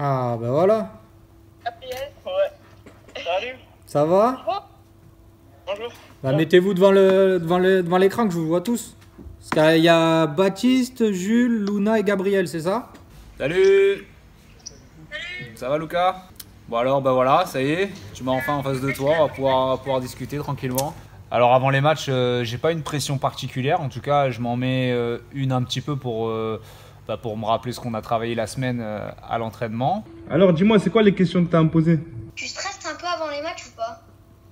Ah, ben voilà. Gabriel. Ouais. Salut. Ça va? Bonjour. Bah, mettez-vous devant l'écran que je vous vois tous. Parce qu'il y a Baptiste, Jules, Luna et Gabriel, c'est ça? Salut. Ça va Lucas? Bon alors bah voilà, ça y est, tu m'as enfin en face de toi, on va pouvoir discuter tranquillement. Alors avant les matchs, j'ai pas une pression particulière, en tout cas je m'en mets une un petit peu pour me rappeler ce qu'on a travaillé la semaine à l'entraînement. Alors dis-moi, c'est quoi les questions que tu as à me poser? Tu stresses un peu avant les matchs ou pas?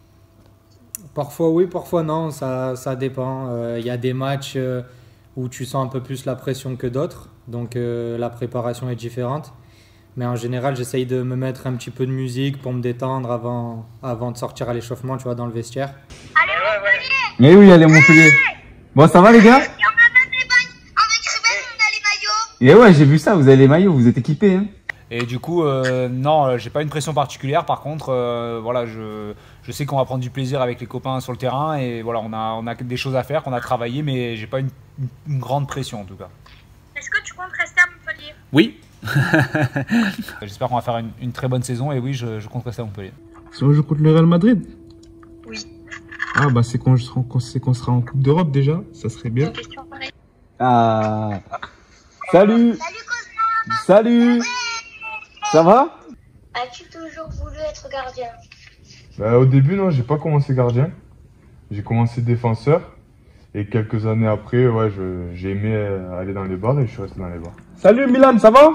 Parfois oui, parfois non, ça dépend. Il y a des matchs où tu sens un peu plus la pression que d'autres, donc la préparation est différente. Mais en général, j'essaye de me mettre un petit peu de musique pour me détendre avant de sortir à l'échauffement, tu vois, dans le vestiaire. Allez, Montpellier! Mais oui, allez Montpellier. Bon, ça va les gars? Et on a même les bagnes. Avec Ruben, on a les maillots. Et ouais, j'ai vu ça, vous avez les maillots, vous êtes équipés. Hein. Et du coup, non, j'ai pas une pression particulière. Par contre, voilà, je sais qu'on va prendre du plaisir avec les copains sur le terrain et voilà, on a des choses à faire, qu'on a travaillé, mais j'ai pas une grande pression en tout cas. Est-ce que tu comptes rester à Montpellier? Oui. J'espère qu'on va faire une très bonne saison et oui, je compte rester à Montpellier. Si on joue contre le Real Madrid? Oui. Ah bah c'est qu'on sera en Coupe d'Europe déjà, ça serait bien. Une question pareille. Ah. Salut. Salut Cosmo. Salut. Ça va? As-tu toujours voulu être gardien? Bah, au début, non, j'ai pas commencé gardien. J'ai commencé défenseur. Et quelques années après, ouais, j'ai aimé aller dans les bars et je suis resté dans les bars. Salut Milan, ça va?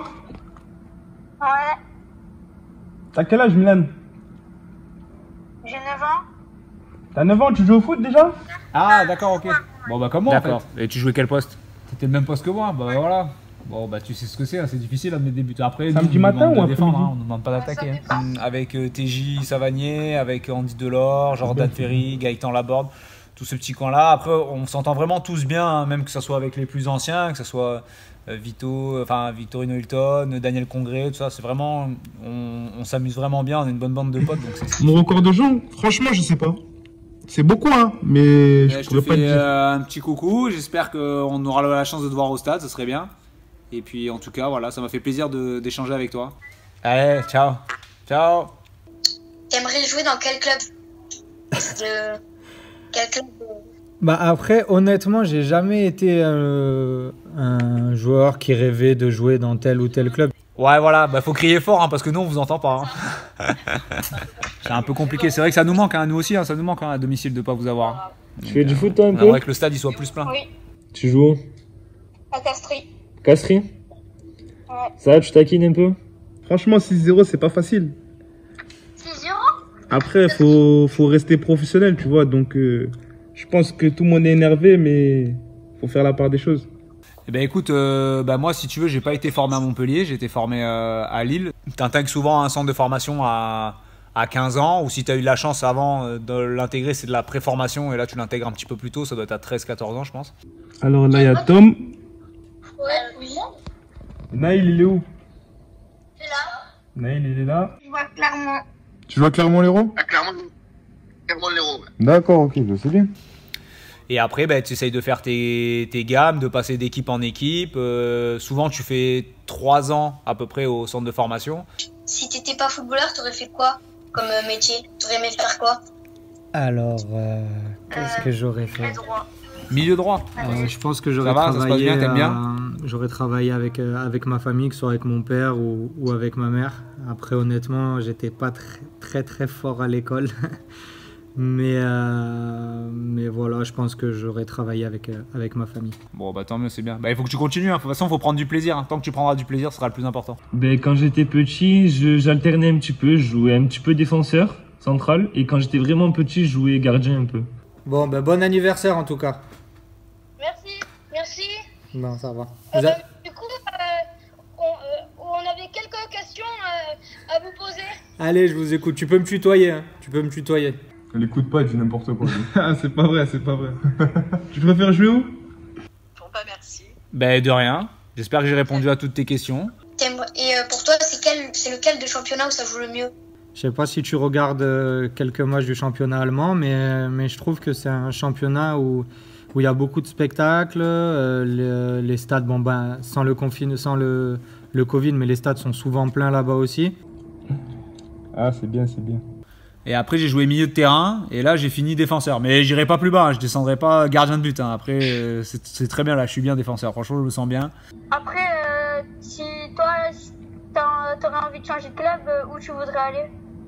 Ouais. T'as quel âge Milan? J'ai 9 ans. T'as 9 ans, tu joues au foot déjà? Ah d'accord, ok. Bon bah comment en fait? D'accord. Et tu jouais quel poste? C'était le même poste que moi, bah voilà. Bon bah tu sais ce que c'est, hein, c'est difficile de mettre des buts. Après, Samedi nous, on matin demande ou de défendre, après-midi? hein, on ne demande pas d'attaquer. Ça Hein. Avec TJ Savanier, avec Andy Delors, Jordan Ferry, Gaëtan Laborde, tous ce petit coin-là. Après on s'entend vraiment tous bien, hein, même que ce soit avec les plus anciens, que ce soit Victorino Hilton, Daniel Congré, tout ça. C'est vraiment, on s'amuse vraiment bien, on est une bonne bande de potes. Donc c'est Mon record de jeu? Franchement, je sais pas. C'est beaucoup, hein, mais je te pourrais pas te fais dire. un petit coucou, j'espère qu'on aura la chance de te voir au stade, ce serait bien. Et puis en tout cas, voilà, ça m'a fait plaisir d'échanger avec toi. Allez, ciao. Ciao. T'aimerais jouer dans quel club? Quel club? Bah après, honnêtement, j'ai jamais été un joueur qui rêvait de jouer dans tel ou tel club. Ouais, voilà, bah faut crier fort hein, parce que nous on vous entend pas. Hein. C'est un peu compliqué, c'est vrai que ça nous manque, hein, nous aussi, hein, ça nous manque hein, à domicile de pas vous avoir. Tu fais du foot toi un On peu? aimerait que le stade il soit plus plein. Oui. Tu joues où? À Castries. Castries? Ouais. Ça va, tu taquines un peu? Franchement, 6-0, c'est pas facile. 6-0? Après, faut rester professionnel, tu vois. Donc, je pense que tout le monde est énervé, mais faut faire la part des choses. Eh ben écoute, bah moi si tu veux, j'ai pas été formé à Montpellier, j'ai été formé à Lille. T'intègres souvent un centre de formation à 15 ans, ou si tu as eu de la chance avant de l'intégrer, c'est de la préformation, et là tu l'intègres un petit peu plus tôt, ça doit être à 13-14 ans je pense. Alors là, il y a Tom. Ouais, oui. Naïl, il est où? C'est là. Naïl, il est là. Je vois clairement. Tu joues à Clermont-Lérault? Clermont-Lérault. D'accord, ok, je sais bien. Et après, bah, tu essayes de faire tes gammes, de passer d'équipe en équipe. Souvent, tu fais 3 ans à peu près au centre de formation. Si t'étais pas footballeur, t'aurais fait quoi comme métier? T'aurais aimé faire quoi? Alors, qu'est-ce que j'aurais fait? Droit. Milieu droit. Je pense que j'aurais Ça va, ça se passe travaillé, bien, t'aimes bien j'aurais travaillé avec ma famille, que ce soit avec mon père ou avec ma mère. Après, honnêtement, j'étais pas très fort à l'école. Mais voilà, je pense que j'aurais travaillé avec ma famille. Bon, bah tant mieux, c'est bien. Bah, il faut que tu continues. Hein. De toute façon, il faut prendre du plaisir. Hein. Tant que tu prendras du plaisir, ce sera le plus important. Ben, quand j'étais petit, j'alternais un petit peu. Je jouais un petit peu défenseur central. Et quand j'étais vraiment petit, je jouais gardien un peu. Bon, ben bon anniversaire en tout cas. Merci. Non, ça va. Du coup, on avait quelques questions à vous poser. Allez, je vous écoute. Tu peux me tutoyer. Hein. Tu peux me tutoyer. Elle écoute pas, elle dit n'importe quoi. Ah, c'est pas vrai, c'est pas vrai. Tu préfères jouer où? Bon bah merci. Bah, de rien. J'espère que j'ai répondu à toutes tes questions. Et pour toi, c'est lequel de championnat où ça joue le mieux? Je sais pas si tu regardes quelques matchs du championnat allemand, mais je trouve que c'est un championnat où il y a beaucoup de spectacles. Les stades, bon ben, sans le le Covid, mais les stades sont souvent pleins là-bas aussi. Ah, c'est bien, c'est bien. Et après, j'ai joué milieu de terrain. Et là, j'ai fini défenseur. Mais j'irai pas plus bas. Hein, je descendrai pas gardien de but. Hein. Après, c'est très bien là. Je suis bien défenseur. Franchement, je me sens bien. Après, si toi, t'aurais envie de changer de club, où tu voudrais aller?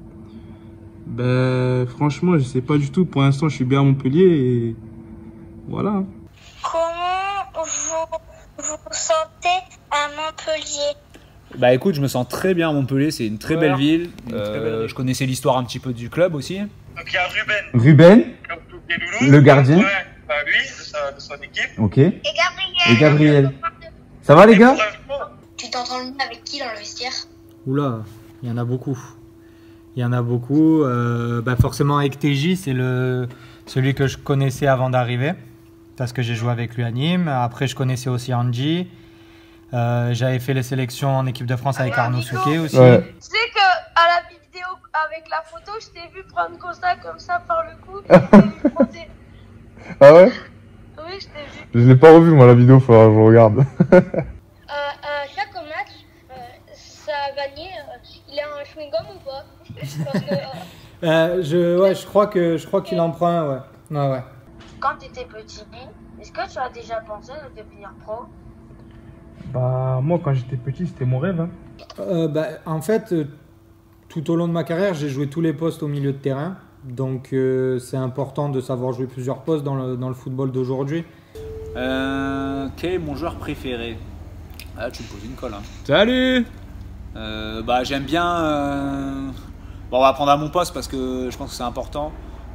Ben, franchement, je sais pas du tout. Pour l'instant, je suis bien à Montpellier et voilà. Comment vous sentez à Montpellier? Bah écoute, je me sens très bien à Montpellier. C'est une très belle ville. Je connaissais l'histoire un petit peu du club aussi. Donc il y a Ruben, Ruben, comme tous les loulous. le gardien. Ouais, bah lui, de son équipe. Ok. Et Gabriel. Ça va les gars? Tu t'entends le mieux avec qui dans le vestiaire? Oula, il y en a beaucoup. Il y en a beaucoup. Forcément avec TJ, c'est celui que je connaissais avant d'arriver. Parce que j'ai joué avec lui à Nîmes. Après, je connaissais aussi Angie. J'avais fait les sélections en équipe de France avec Arnaud Souquet aussi. Ouais. Tu sais que à la vidéo avec la photo, je t'ai vu prendre Costa comme ça par le cou et lui frotter. Ah ouais? Oui, je t'ai vu. Je l'ai pas revu moi la vidéo, faudra que je regarde. À chaque match, Savanier, il a un chewing-gum ou pas? Parce que, Je crois qu'il en prend un, ouais. Ouais. quand tu étais petit, est-ce que tu as déjà pensé de devenir pro? Bah, moi, quand j'étais petit, c'était mon rêve. Hein. En fait, tout au long de ma carrière, j'ai joué tous les postes au milieu de terrain. Donc, c'est important de savoir jouer plusieurs postes dans le football d'aujourd'hui. Quel est mon joueur préféré? Ah, tu me poses une colle. Hein. Salut. J'aime bien. Bon, on va prendre à mon poste parce que je pense que c'est important.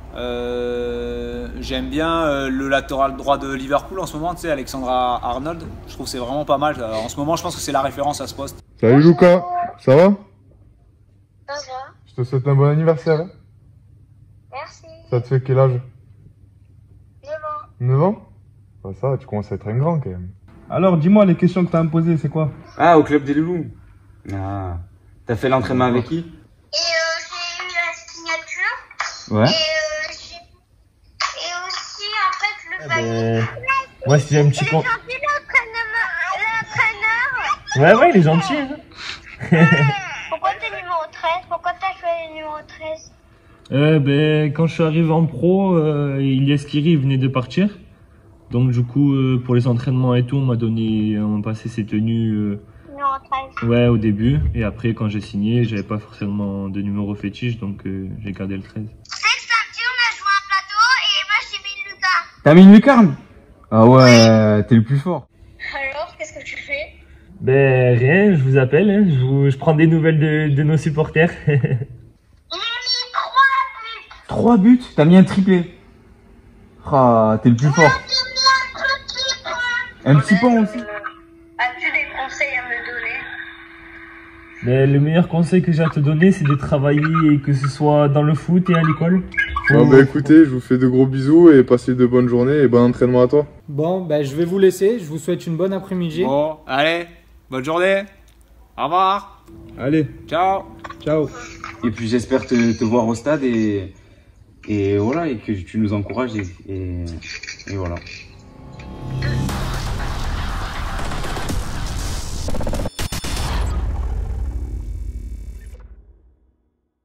J'aime bien le latéral droit de Liverpool en ce moment, tu sais, Alexandra Arnold. Je trouve que c'est vraiment pas mal. En ce moment, je pense que c'est la référence à ce poste. Salut Lucas, ça va? Ça va, Je te souhaite un bon anniversaire. Hein. merci. Ça te fait quel âge? 9 ans. 9 ans? Bah ça, tu commences à être un grand quand même. Alors, dis-moi, les questions que t'as à me poser, c'est quoi? Ah, au club des loulous. Ah. T'as fait l'entraînement avec qui? Et j'ai eu la signature. Ouais. Et aussi, en fait, le panier. Moi, si j'ai un petit Il est con. gentil, l'entraîneur. Ouais, ouais, il est gentil. Hein. Pourquoi t'es numéro 13? Pourquoi t'as choisi le numéro 13? Quand je suis arrivé en pro, Ilyes Kiri venait de partir. Donc, du coup, pour les entraînements et tout, on m'a passé ses tenues. Numéro 13. Ouais, au début. Et après, quand j'ai signé, j'avais pas forcément de numéro fétiche, donc j'ai gardé le 13. Cette samedi, on a joué un plateau et moi, j'ai mis le lucarne. T'as mis une lucarne? Ah ouais, t'es le plus fort. Alors, qu'est-ce que tu fais? Rien, je vous appelle, hein. Je prends des nouvelles de nos supporters. Il a mis 3 buts? T'as mis un triplé? Ah, t'es le plus fort. Un petit pont aussi. As-tu des conseils à me donner? Le meilleur conseil que j'ai à te donner, c'est de travailler, que ce soit dans le foot et à l'école. Bon bah écoutez, je vous fais de gros bisous et passez de bonnes journées et bon entraînement à toi. Bon, je vais vous laisser. Je vous souhaite une bonne après-midi. Bon, allez, bonne journée. Au revoir. Allez, Ciao. ciao. Et puis j'espère te voir au stade et voilà, et que tu nous encourages et voilà.